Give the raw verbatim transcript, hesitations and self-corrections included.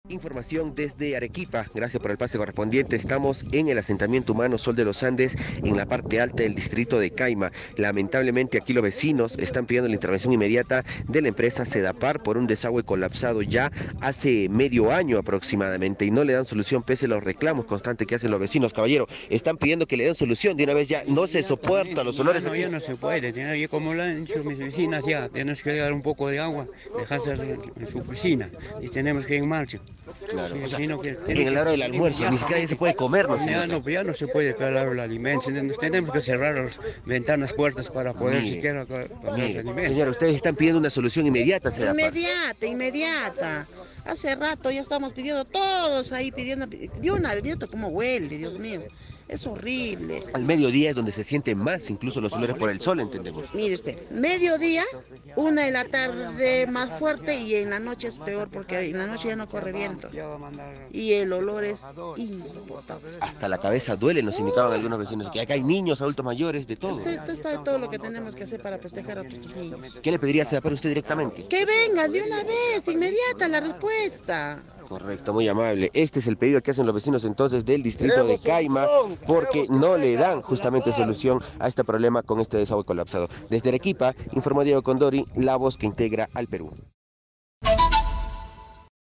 Información desde Arequipa, gracias por el pase correspondiente. Estamos en el asentamiento humano Sol de los Andes, en la parte alta del distrito de Caima. Lamentablemente aquí los vecinos están pidiendo la intervención inmediata de la empresa Sedapar por un desagüe colapsado ya hace medio año aproximadamente y no le dan solución pese a los reclamos constantes que hacen los vecinos. Caballero, están pidiendo que le den solución de una vez ya, no se soporta los olores. Ya no, ya no se puede, ya, como lo han dicho mis vecinas, ya tenemos que dar un poco de agua, dejarse en su piscina y tenemos que ir en marcha. Claro, Sí, o sea, sí, no, que en la hora del almuerzo, ni siquiera ya se puede comer, ¿no? Ya no, ya no se puede pelar el alimento, tenemos, tenemos que cerrar las ventanas, puertas para poder Mire, siquiera pasar mire, el alimento. señora, ustedes están pidiendo una solución inmediata, Sedapar. Inmediata, inmediata. Hace rato ya estamos pidiendo, todos ahí pidiendo, de una viento como huele, Dios mío. Es horrible. Al mediodía es donde se sienten más incluso los olores por el sol, entendemos. Mire usted, mediodía, una de la tarde más fuerte y en la noche es peor porque en la noche ya no corre viento. Y el olor es insoportable. Hasta la cabeza duele, nos indicaban algunos vecinos, que acá hay niños, adultos mayores, de todo. Usted, usted sabe todo lo que tenemos que hacer para proteger a nuestros niños. ¿Qué le pediría a Sedapar usted directamente? Que venga de una vez, inmediata la respuesta. Correcto, muy amable. Este es el pedido que hacen los vecinos entonces del distrito de Caima, porque no le dan justamente solución a este problema con este desagüe colapsado. Desde Arequipa, informó Diego Condori, la voz que integra al Perú.